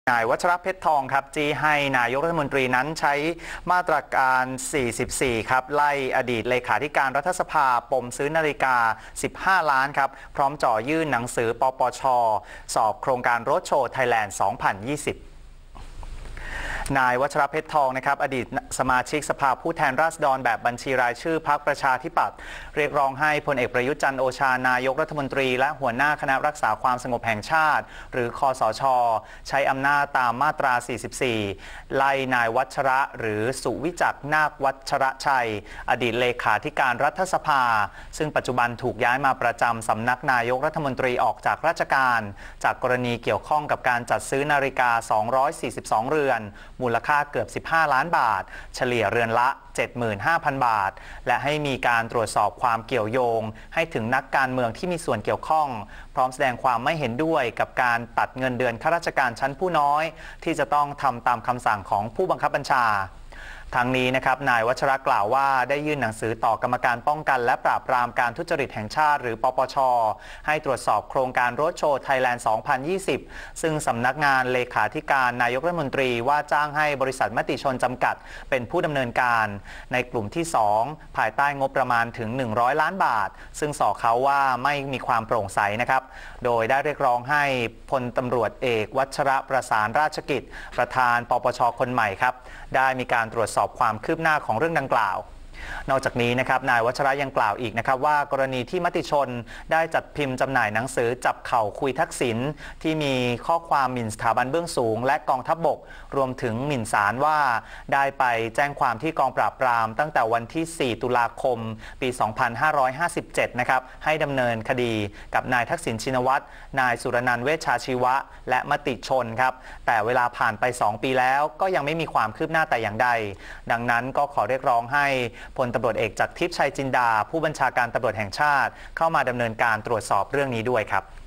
นายวัชรเพชรทองครับจี้ให้นายกรัฐมนตรีนั้นใช้มาตรการ 44 ครับไล่อดีตเลขาธิการรัฐสภาปมซื้อนาฬิกา 15 ล้านครับพร้อมจ่อยื่นหนังสือปปช.สอบโครงการโรดโชว์ไทยแลนด์ 2020 นายวัชรเพชรทองนะครับอดีตสมาชิกสภาผู้แทนราษฎรแบบบัญชีรายชื่อพรรคประชาธิปัตย์เรียกร้องให้พลเอกประยุทธ์จันทร์โอชานายกรัฐมนตรีและหัวหน้าคณะรักษาความสงบแห่งชาติหรือคสช.ใช้อำนาจตามมาตรา 44 ไล่นายวัชระหรือสุวิจักรนาควัชระชัยอดีตเลขาธิการรัฐสภาซึ่งปัจจุบันถูกย้ายมาประจำสำนักนายกรัฐมนตรีออกจากราชการจากกรณีเกี่ยวข้องกับการจัดซื้อนาฬิกา 242 เรือนมูลค่าเกือบ 15 ล้านบาทเฉลี่ยเรือนละ 75,000 บาทและให้มีการตรวจสอบความเกี่ยวโยงให้ถึงนักการเมืองที่มีส่วนเกี่ยวข้องพร้อมแสดงความไม่เห็นด้วยกับการตัดเงินเดือนข้าราชการชั้นผู้น้อยที่จะต้องทำตามคำสั่งของผู้บังคับบัญชาทางนี้นะครับนายวัชระกล่าวว่าได้ยื่นหนังสือต่อกรรมการป้องกันและปราบปรามการทุจริตแห่งชาติหรือปปช.ให้ตรวจสอบโครงการโรดโชว์ไทยแลนด์ 2020 ซึ่งสำนักงานเลขาธิการนายกรัฐมนตรีว่าจ้างให้บริษัทมติชนจำกัดเป็นผู้ดำเนินการในกลุ่มที่ 2 ภายใต้งบประมาณถึง 100 ล้านบาทซึ่งส่อเขาว่าไม่มีความโปร่งใสนะครับโดยได้เรียกร้องให้พลตำรวจเอกวัชระประสานราชกิจประธานปปช.คนใหม่ครับได้มีการตรวจสอบความคืบหน้าของเรื่องดังกล่าวนอกจากนี้นะครับนายวัชระยังกล่าวอีกนะครับว่ากรณีที่มติชนได้จัดพิมพ์จำหน่ายหนังสือจับเข่าคุยทักษิณที่มีข้อความหมิ่นสถาบันเบื้องสูงและกองทัพบกรวมถึงหมิ่นศาลว่าได้ไปแจ้งความที่กองปราบปรามตั้งแต่วันที่ 4 ตุลาคม ปี 2557 นะครับให้ดำเนินคดีกับนายทักษิณชินวัตรนายสุรนันท์เวชชาชีวะและมติชนครับแต่เวลาผ่านไป 2 ปีแล้วก็ยังไม่มีความคืบหน้าแต่อย่างใดดังนั้นก็ขอเรียกร้องให้พลตำรวจเอกจากทิพย์ชัยจินดาผู้บัญชาการตำรวจแห่งชาติเข้ามาดำเนินการตรวจสอบเรื่องนี้ด้วยครับ